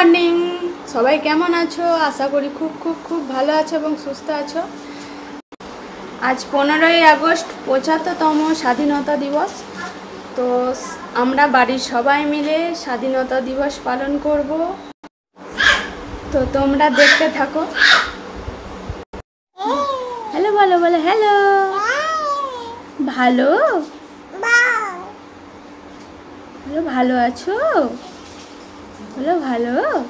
Morning, সবাই কেমন আছো? আশা করি খুব খুব খুব ভালো আছো এবং সুস্থ আছো। আজ 15ই আগস্ট, 75তম স্বাধীনতা দিবস। তো আমরা বাড়ির সবাই মিলে স্বাধীনতা দিবস পালন করব। তো তোমরা দেখতে থাকো। হ্যালো বলো, বলো হ্যালো। ভালো বলো, ভালো আছো বলো, ভালো।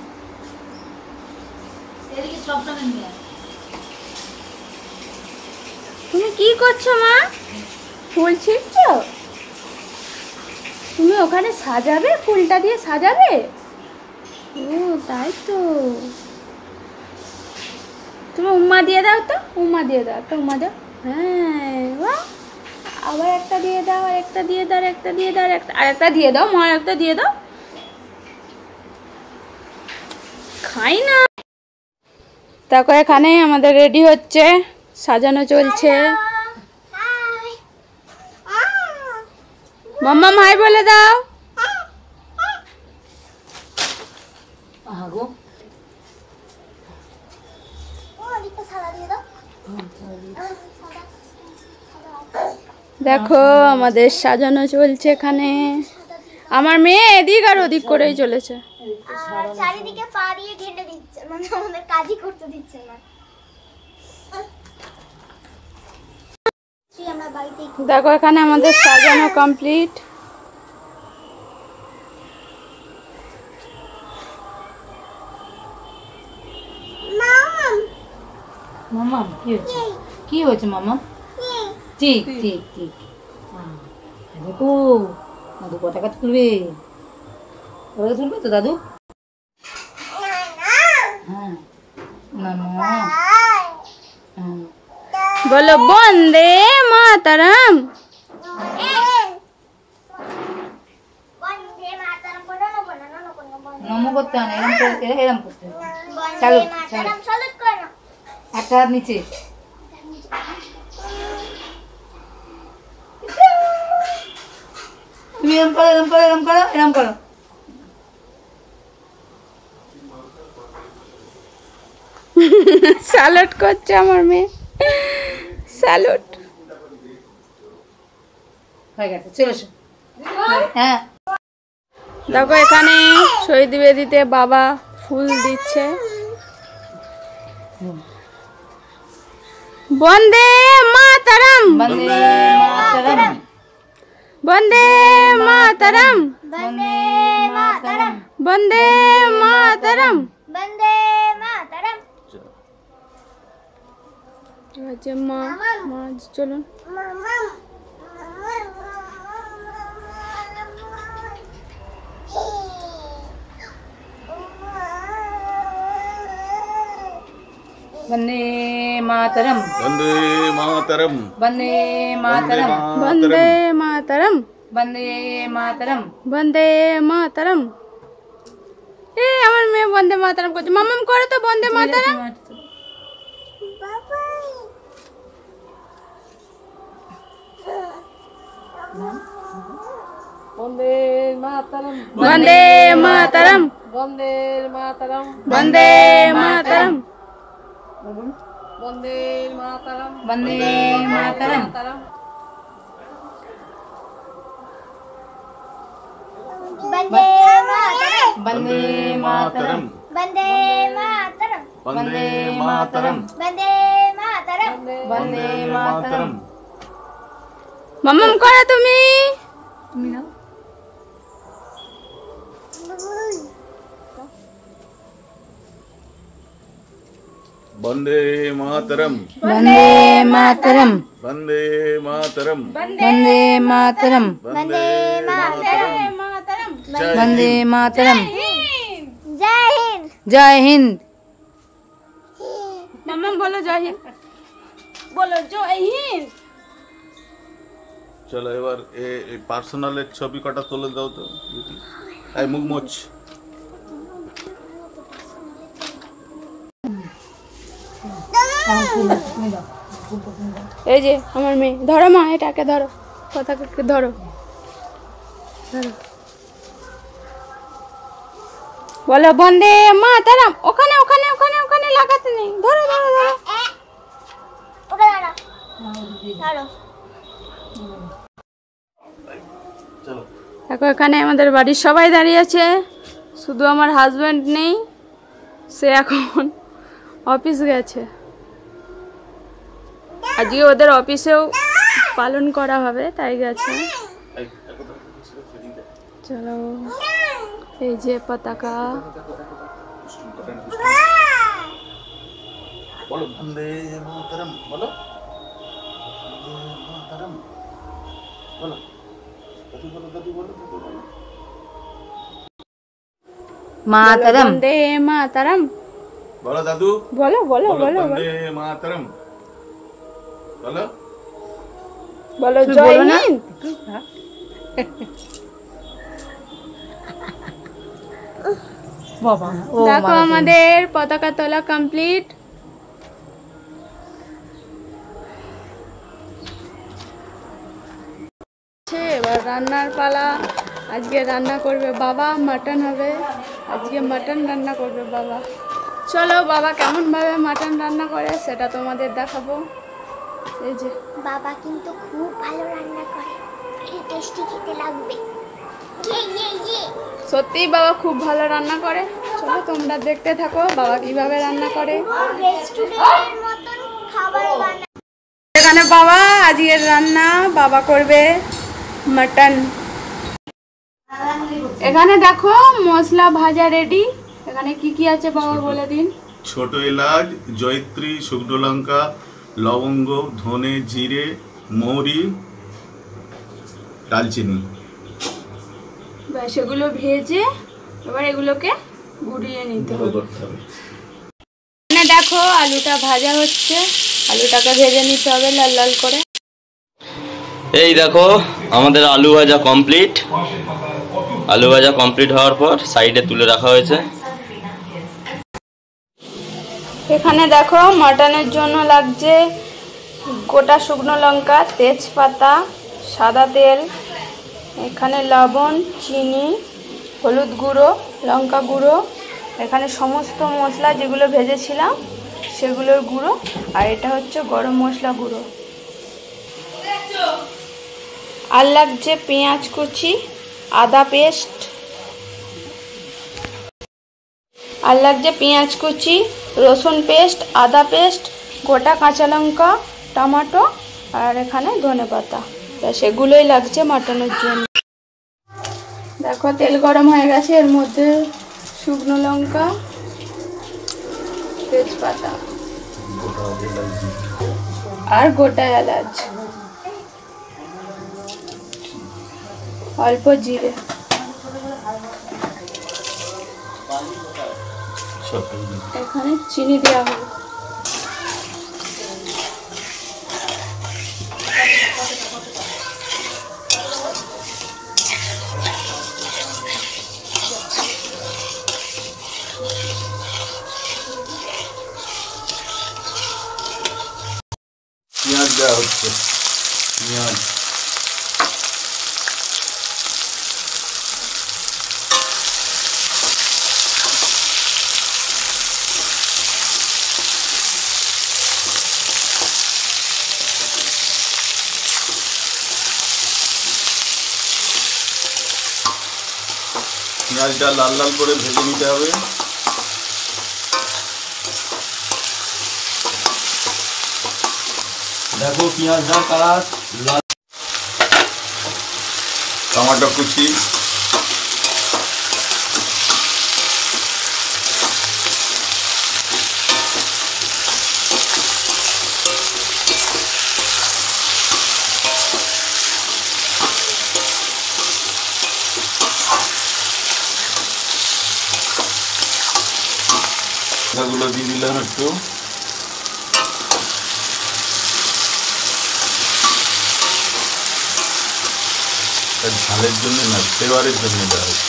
তুমি কি করছো মা? ফুল ছিঁড়ছো? তুমি ওখানে সাজাবে, ফুলটা দিয়ে সাজাবে? ও তাই তো। তুমি উম্মা দিয়ে দাও তো, উম্মা দিয়ে দাও, একটা উম্মা দাও। হ্যাঁ, বাহ। আবার একটা দিয়ে দাও, আর একটা দিয়ে দাও, আর একটা দিয়ে দাও, আর একটা দিয়ে দাও মা, একটা দিয়ে দাও। খাই না। দেখো এখানে আমাদের রেডি হচ্ছে, সাজানো চলছে। মাম্মা হাই বলে দাও। দেখো আমাদের সাজানো চলছে এখানে। আমার মেয়ে এদিক আর ওদিক করেই চলেছে। চারিদিকে পা দিয়ে ঘেঁটে দিচ্ছে, মানে আমাদের কাজই করতে দিচ্ছে না। দেখো এখানে আমাদের সাজানো কমপ্লিট। মামা কি হয়েছে মামা? ঠিক ঠিক ঠিক। দেখো দাদু পতাকা তুলবে, পতাকা তুলবে তো দাদু? হ্যাঁ না না, বলো বন্দে মাতরম। নমো করতে হয় না, এরম করতে হবে। Salute salute. একটা হাত নিচে। তুমি এরম করো, এরম করো, এরম করো, এরম করো। স্যালুট করছে আমার মেয়ে, স্যালুট। হয়ে গেছে, চলে এসো। হ্যাঁ দেখো এখানে শহীদ বেদিতে বাবা ফুল দিচ্ছে। বন্দে মাতরম, বন্দে মাতরম, বন্দে মাতরম, বন্দে মাতরম, বন্দে মাতরম, বন্দে মাতরম। আচ্ছা মা, মা চলুন। वंदे मातरम, वंदे मातरम, वंदे मातरम, বন্দে মাতরম, वंदे मातरम। বন্দে মাতরম। এই আমার মেয়ে বন্দে মাতরম করছে। মাম্মাম করো তো বন্দে মাতরম। वंदे मातरम, বন্দে মাতরম, वंदे मातरम, বন্দে মাতরম, वंदे मातरम, वंदे मातरम। बंदे मातरम, वंदे मातरम, बंदे मातरम, वंदे मातरम, बंदे मातरम। वंदे मातरम। মাম্মাম করো তুমি। তুমি নাও। वंदे मातरम, वंदे मातरम, वंदे मातरम, वंदे मातरम, वंदे मातरम, वंदे मातरम। जय हिंद। जय हिंद। মাম্মাম বলো জয় হিন্দ, বলো জয় হিন্দ। চলো এবার এই পার্সোনালের ছবি কটা তুলে দাও তো। এই মুখ মোচ। এই যে আমার মেয়ে, ধরো মা, এটাকে ধরো, পতাকাকে ধরো, ধরো। বলো বন্দে মাতরম। ওখানে ওখানে ওখানে ওখানে লাগাতে নেই, ধরো ধরো ধরো। ওকে দাঁড়া দাঁড়ো। চলো দেখো এখানে আমাদের বাড়ির সবাই দাঁড়িয়ে আছে, শুধু আমার হাজব্যান্ড নেই, সে এখন অফিস গেছে। আজকে ওদের অফিসেও পালন করা হবে, তাই গেছে। চলো, এই যে পতাকা। বলো বন্দে মাতরম, বলো বন্দে মাতরম, বলো দাদু বলো, দাদু বলো, দাদু বলো। মাতরম। বন্দে মাতরম। বলো দাদু, বলো বলো বলো বলো বন্দে মাতরম, বলো। বলো তুমি জয় বলো না? হিন্দ। বাবা ও দেখো আমাদের পতাকা তোলা কমপ্লিট। এবার রান্নার পালা। আজকে রান্না করবে বাবা, মাটন হবে আজকে, মাটন রান্না করবে বাবা। চলো বাবা কেমন ভাবে মাটন রান্না করে সেটা তোমাদের দেখাবো। এই যে বাবা কিন্তু খুব ভালো রান্না করে, ভেরি টেস্টি খেতে লাগবে। ইয়ে ইয়ে ইয়ে। সত্যি বাবা খুব ভালো রান্না করে। চলো তোমরা দেখতে থাকো বাবা কিভাবে রান্না করে। রেস্টুরেন্টের মতন খাবার বানায়। এখানে বাবা আজকের রান্না বাবা করবে মাটন। এখানে দেখো মশলা ভাজা রেডি। এখানে কি কি আছে বাবা বলে দিন। ছোট এলাচ, জয়িত্রী, শুকনো লঙ্কা, লবঙ্গ, ধনে, জিরে, মৌরি, দালচিনি। সেগুলো ভেজে এবার এগুলোকে গুঁড়িয়ে নিতে হবে। এখানে দেখো আলুটা ভাজা হচ্ছে, আলুটাকে ভেজে নিতে হবে লাল লাল করে। এই দেখো আমাদের আলু ভাজা কমপ্লিট। আলু ভাজা কমপ্লিট হওয়ার পর সাইডে তুলে রাখা হয়েছে। এখানে দেখো মাটনের জন্য লাগছে গোটা শুকনো লঙ্কা, তেজপাতা, সাদা তেল, এখানে লবণ, চিনি, হলুদ গুঁড়ো, লঙ্কা গুঁড়ো, এখানে সমস্ত মশলা যেগুলো ভেজেছিলাম সেগুলোর গুঁড়ো, আর এটা হচ্ছে গরম মশলা গুঁড়ো। আর লাগছে পেঁয়াজ কুচি, আদা পেস্ট, আর লাগছে পেঁয়াজ কুচি, রসুন পেস্ট, আদা পেস্ট, গোটা কাঁচা লঙ্কা, টমেটো, আর এখানে ধনেপাতা। সেগুলোই লাগছে মাটনের জন্য। দেখো তেল গরম হয়ে গেছে, এর মধ্যে শুকনো লঙ্কা, তেজপাতা আর গোটা এলাচ, অল্প জিরে। এখানে চিনি দেওয়া হবে। পেঁয়াজ দেওয়া হচ্ছে, পেঁয়াজ। পেঁয়াজটা লাল লাল করে ভেজে নিতে হবে। দেখো পেঁয়াজটা কালার লাল। টমেটো কুচি, গুলো দিয়ে দিলাম একটু। ঝালের জন্য না, ফ্লেভারের জন্য দেওয়া হচ্ছে।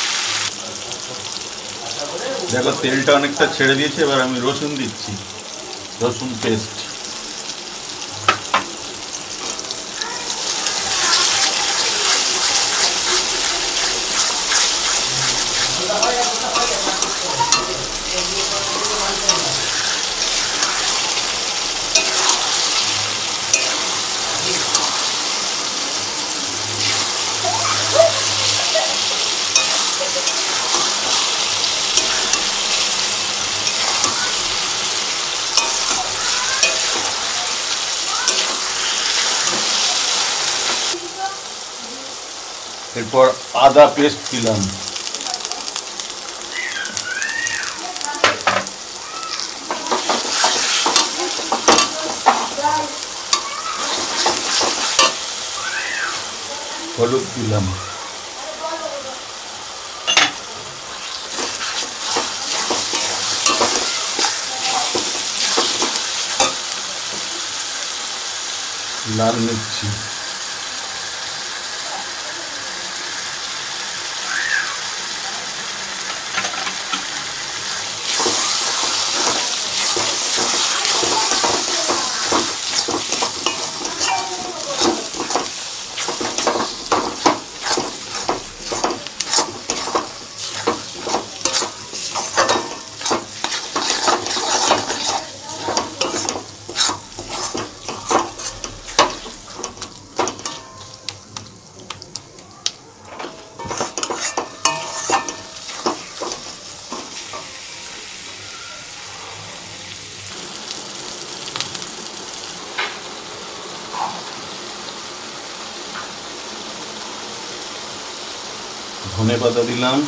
দেখো তেলটা অনেকটা ছেড়ে দিয়েছে, এবার আমি রসুন দিচ্ছি। রসুন পেস্ট, এরপর আদা পেস্ট দিলাম, হলুদ দিলাম, লাল মির্চি, ধনে পাতা দিলাম,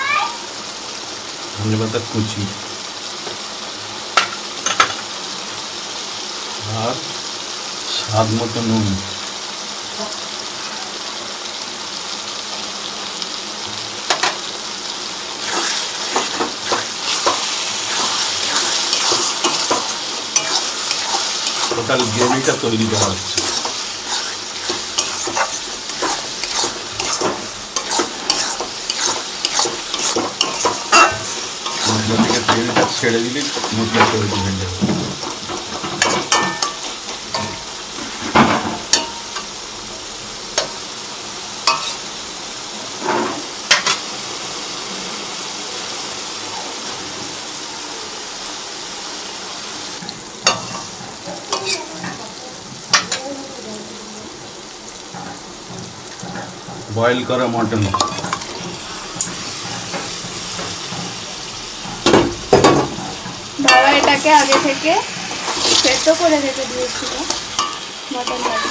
ধনে পাতা কুচি, আর স্বাদ মতো নুন। টোটাল গ্রেভিটা তৈরি করা হচ্ছে। মশলা থেকে তেলটা ছেড়ে দিলে মশলা তৈরি হয়ে যাবে। বয়েল করা মটন, বাবা এটাকে আগে থেকে সেদ্ধ করে রেখে দিয়েছিল মটনটাকে।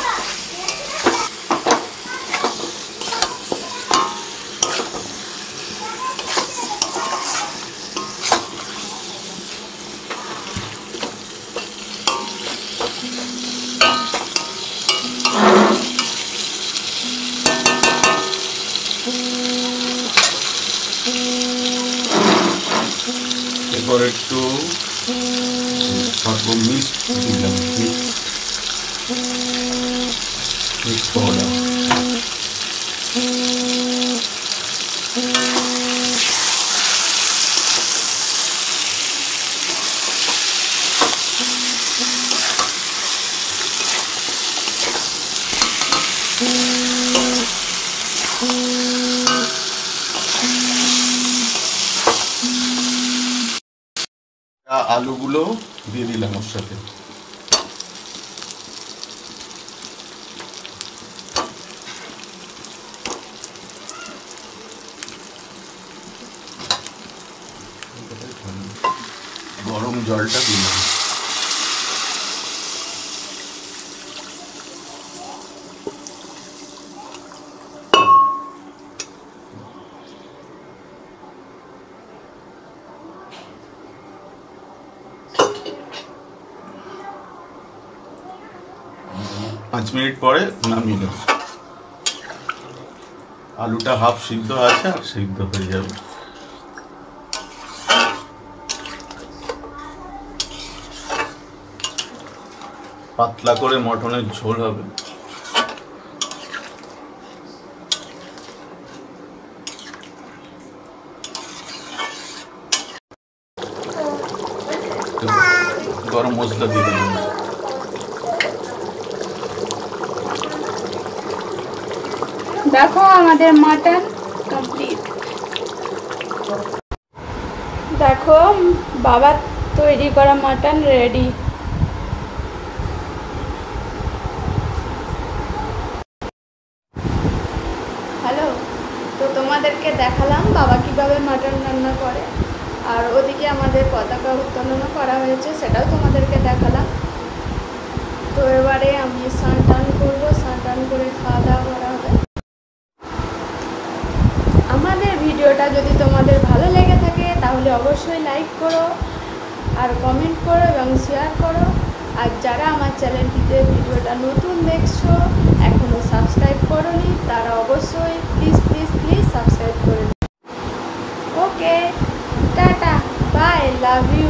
এরপর একটু অল্প মিক্স দিলাম, মিক্স পাউডার, আলুগুলো দিয়ে দিলাম ওর সাথে। 5 জলটা দিলাম। পাঁচ মিনিট পরে নামিয়ে দেব। আলুটা হাফ সিদ্ধ আছে, আর সিদ্ধ হয়ে যাবে। পাতলা করে মটনের ঝোল হবে। গরম মশলা দিয়ে দেবেন। দেখো আমাদের মাটন কমপ্লিট। দেখো বাবার তৈরি করা মাটন রেডি। হ্যালো, তো তোমাদেরকে দেখালাম বাবা কিভাবে মাটন রান্না করে, আর ওদিকে আমাদের পতাকা উত্তোলনও করা হয়েছে, সেটাও তোমাদেরকে দেখালাম। তো এবারে আমি স্নান টান করবো, স্নান টান করে খাওয়া দাওয়া করা হবে। আমাদের ভিডিওটা যদি তোমাদের ভালো লেগে থাকে তাহলে অবশ্যই লাইক করো আর কমেন্ট করো এবং শেয়ার করো। আর যারা আমার চ্যানেলটিতে ভিডিওটা নতুন দেখছো, এখনও সাবস্ক্রাইব করোনি, তারা অবশ্যই প্লিজ প্লিজ প্লিজ সাবস্ক্রাইব করে দিও। Okay, tata, bye, love you.